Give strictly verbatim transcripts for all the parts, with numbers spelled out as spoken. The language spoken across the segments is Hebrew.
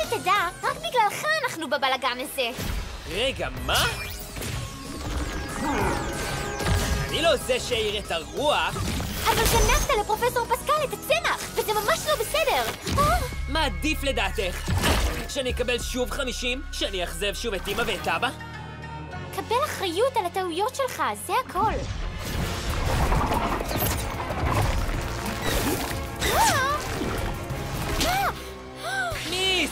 שתדע, רק בגללך אנחנו בבלגן הזה. רגע, מה? אני לא זה שהעיר את הרוח. אבל גנבת לפרופסור פסקל את הצמח, וזה ממש לא בסדר. מה עדיף לדעתך? שאני אקבל שוב חמישים? שאני אחזב שוב את אמא ואת אבא? קבל אחריות על הטעויות שלך, זה הכל. מיסט!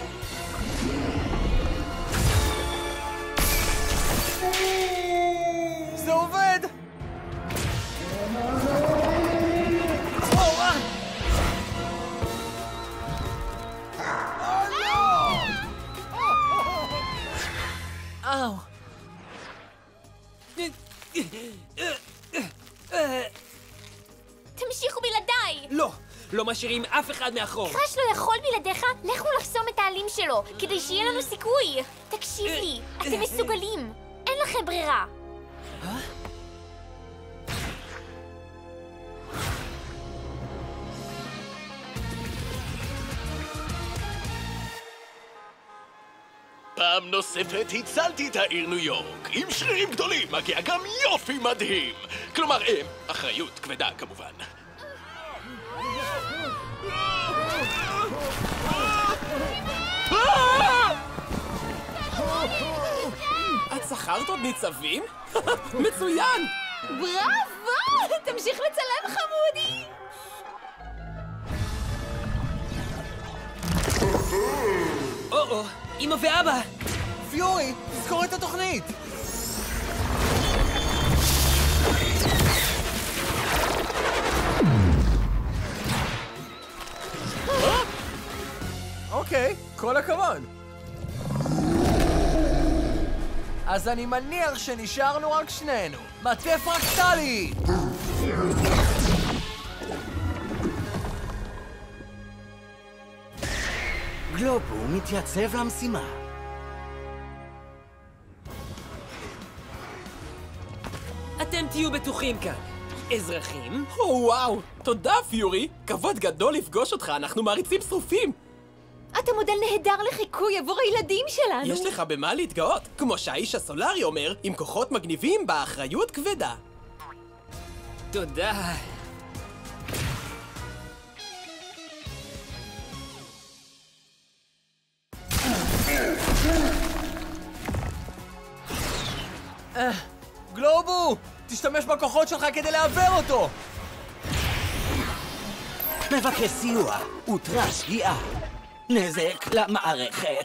זה עובד! אהו. תמשיכו בלעדיי! לא, לא משאירים אף אחד מאחור. קראש לא יכול בלעדיך, לכו לחסום את העלים שלו, כדי שיהיה לנו סיכוי. תקשיב לי, אתם מסוגלים. אין לכם ברירה. פעם נוספת הצלתי את העיר ניו יורק. עם שרירים גדולים מגיע גם יופי מדהים. כלומר, הם, אחריות כבדה כמובן. את שכרת עוד ניצבים? מצוין! בראבו! תמשיך לצלם חמודי! או-או, אמא ואבא! פיורי, תזכור את התוכנית! אוקיי, כל הכבוד. אז אני מניח שנשארנו רק שנינו. מטה פרקטלי! גלובו מתייצב למשימה. אתם תהיו בטוחים כאן. אזרחים? או וואו, תודה פיורי. כבוד גדול לפגוש אותך, אנחנו מעריצים שרופים. אתה מודל נהדר לחיקוי עבור הילדים שלנו. יש לך במה להתגאות. כמו שהאיש הסולארי אומר, עם כוחות מגניבים באחריות כבדה. תודה. גלובו! תשתמש בכוחות שלך כדי לעבר אותו! מבקש סיוע, אותרה שגיאה. נזק למערכת.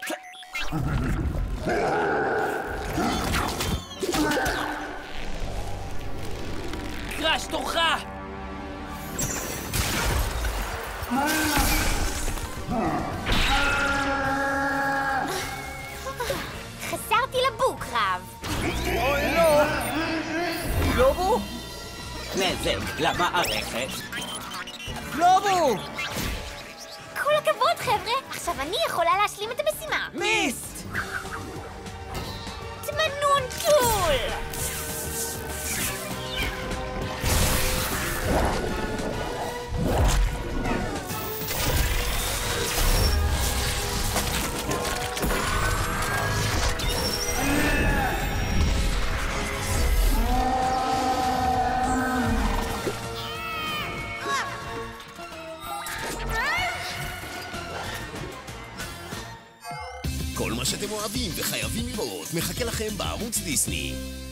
קראש, תורך! חסרתי לבוק רב. אוי לא! גלובו? נזק למערכת. גלובו! כל הכבוד חבר'ה, עכשיו אני יכולה להשלים את המשימה. מיסט! תמנון טול! כל מה שאתם אוהבים וחייבים לראות מחכה לכם בערוץ דיסני.